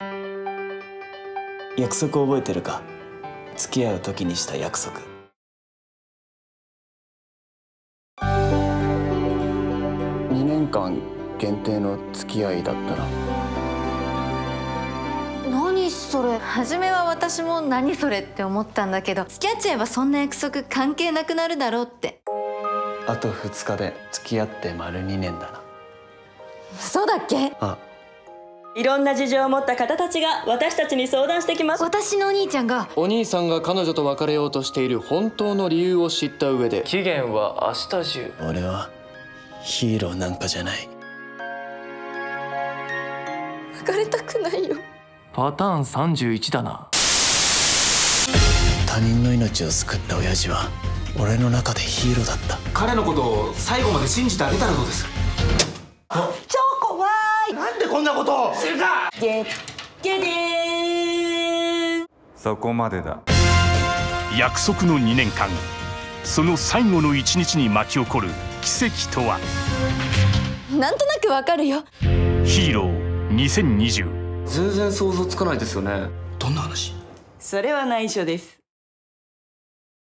約束覚えてるか？付き合う時にした約束。2年間限定の付き合いだったら。 何それ。初めは私も何それって思ったんだけど、付き合っちゃえばそんな約束関係なくなるだろうって。 あと2日で付き合って丸2年だな。 そうだっけ？ あ、 いろんな事情を持った方たちが私たちに相談してきます。 私のお兄ちゃんがお兄さんが彼女と別れようとしている本当の理由を知った上で、 期限は明日中。 俺はヒーローなんかじゃない。 別れたくないよ。 パターン31だな。 他人の命を救った親父は俺の中でヒーローだった。 彼のことを最後まで信じてあげたらどうです？ 超怖い。 なんでこんなことをするか。 ゲッゲゲーン。 そこまでだ。 約束の2年間、その最後の1日に巻き起こる奇跡とは。 なんとなくわかるよ。 ヒーロー2020。 全然想像つかないですよね。 どんな話？ それは内緒です。